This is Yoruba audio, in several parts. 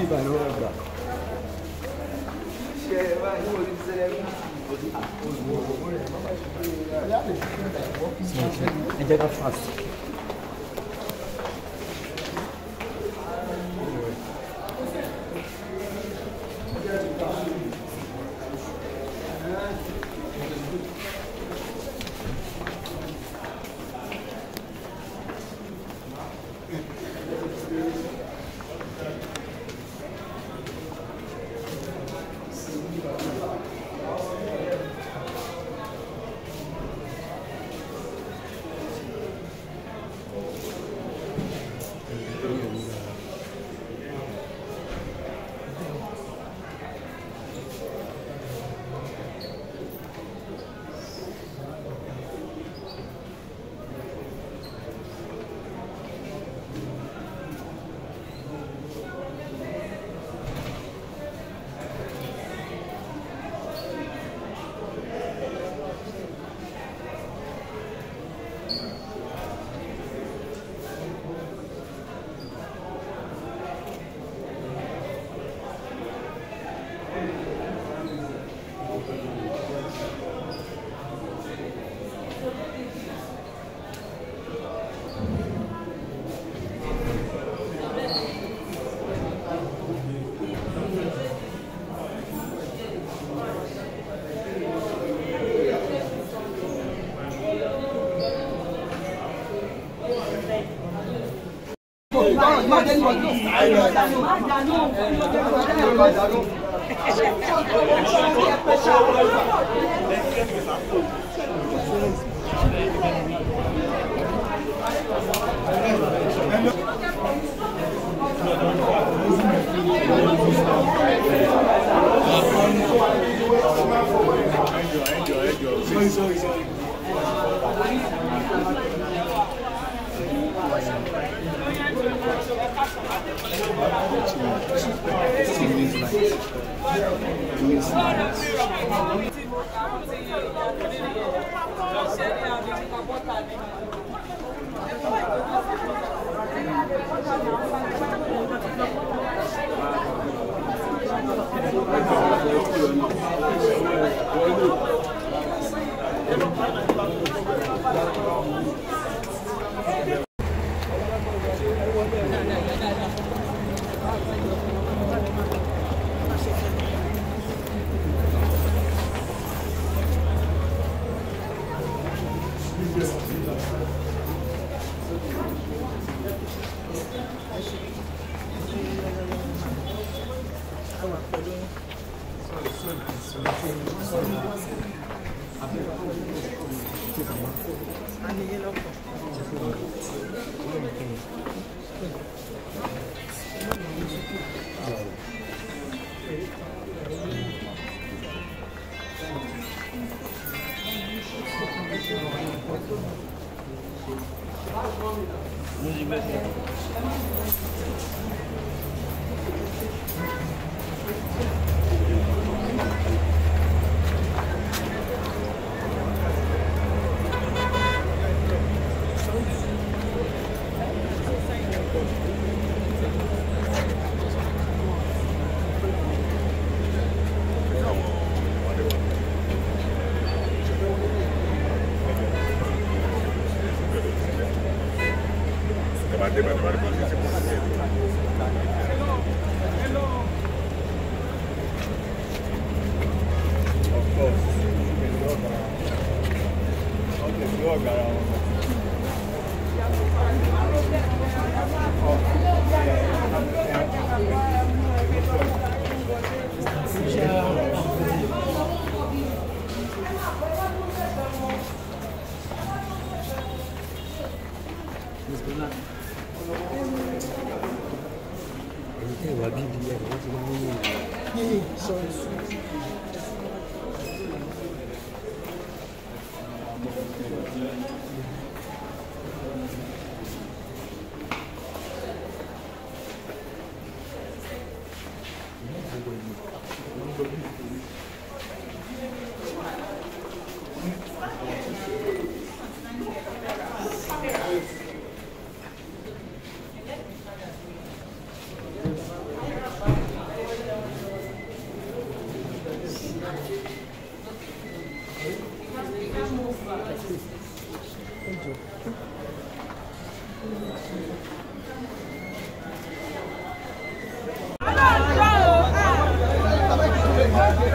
Ẹ jẹ́ ká fast.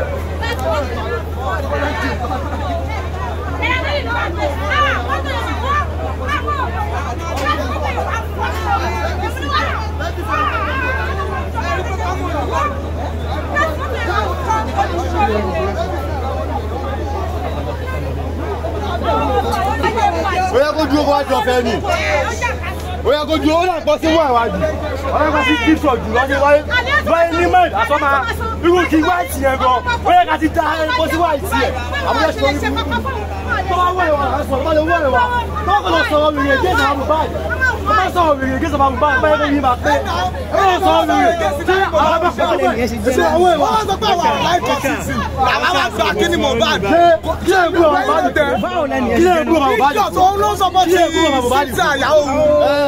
Oya kó dúró wájú ọ̀fẹ́ ni. Oya kó dúró ó là gbọ́ sí wọ́n àwájú. Oya kó sí kí sọ̀ jù lọ́dún wáyé ní mẹ́rin àtọ́mà irú kí wáìtì yẹn gan. Oya ká ti dá ẹ̀kọ́ sí wáìtì yẹn. Àwọn ẹ̀ṣọ́ orí burúkú. Tọ́wọ́ wọ̀ ẹ̀wà àṣọ ọ̀bá lè wọ̀ ẹ̀wà. Tọ́wọ́ kọ́ lọ sọ̀rọ̀ wèrè gẹ́sà àbù báyìí. Wọ́n bá sọ̀rọ̀ wèrè gẹ́sà àbù báyìí báyìí lẹ́yìn máa pé. Ó lọ sọ̀rọ̀ wèrè tí àwọn bá fọ́ ọ̀wẹ̀. Ṣé àwọn ẹ̀wà? Wọ́n sọ pé àwọn aláìkọ̀ sí sí. Àwọn máa gba kí ni mo bá dé. Kí lè gbúrò àwọn bá dé. Kí lè gbúrò àwọn bá dé. Ìjọ tó ń lọ sọ́mọ́ ti sísá ìyàwó òun.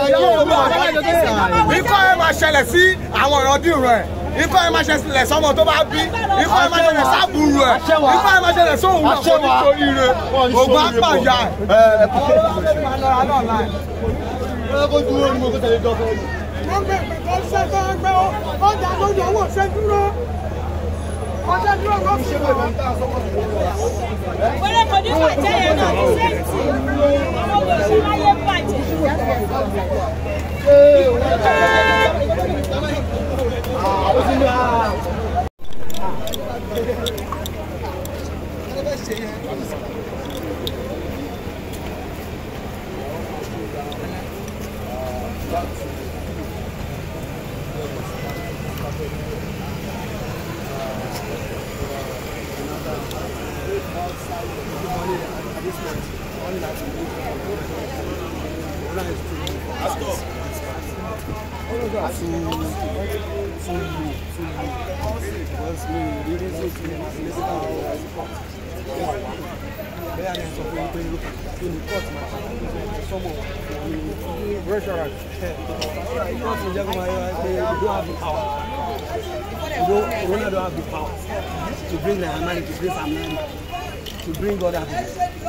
Ikọ́ ẹ máa ṣẹlẹ̀ sí àwọn ìrandíran ẹ̀. Ikọ́ ẹ máa ṣẹlẹ̀ sọ́mọ tó bá bí. Ikọ́ ẹ máa ṣẹlẹ̀ sábùrù ẹ̀. Ikọ́ ẹ máa ṣẹlẹ̀ sóhun náà kó nítorí rẹ̀. Ògùn apàyà ẹ̀. Kó dúró ní mo kó tẹ̀lé dọ́kọ̀ yìí. Wọ́n gbé ìpẹ̀kọ́ ṣẹ́gbẹ́ ẹgbẹ́ ọjà lójú owó ṣẹ́ dúró. Ọjà dúró kọ́ fi ṣe wọ́n. Wọ́n kò ní bàjẹ́ yẹn náà ní sẹ́ǹtì. Wọ́n kò ṣe láyé bàjẹ́. Ronaldo don't have the power to bring the money, to bring some money, to bring other people.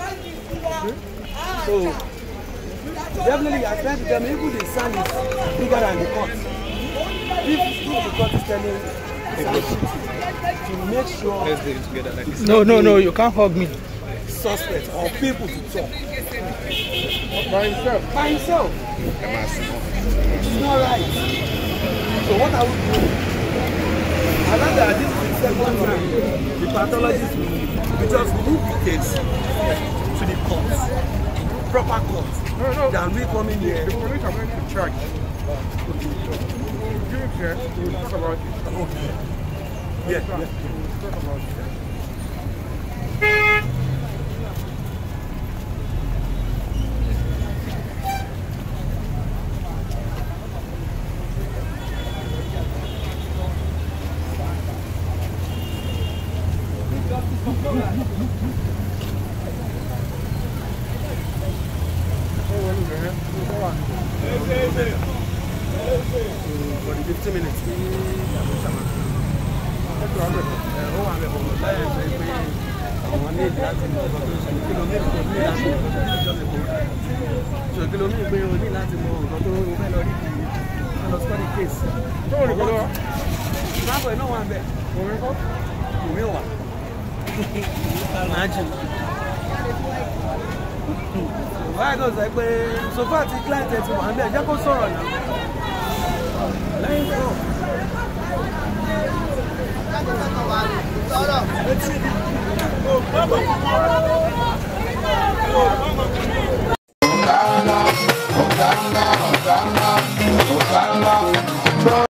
So definitely I try to tell me even the sun is bigger than the court. If the court is telling to make sure let's do it together like this. No, you can't hug me. Suspects or people to talk. By himself. It's not right. So what are we doing? I know that this is the second time the pathologists will just move the case to the courts, proper courts. No. Then we come in here. The police are going to charge. Okay, so give it here. We'll talk about it. Okay. Yeah. We'll talk about it. For the 15 minutes. Why goes like so far the client is one there, just go sorrow now. Let's go.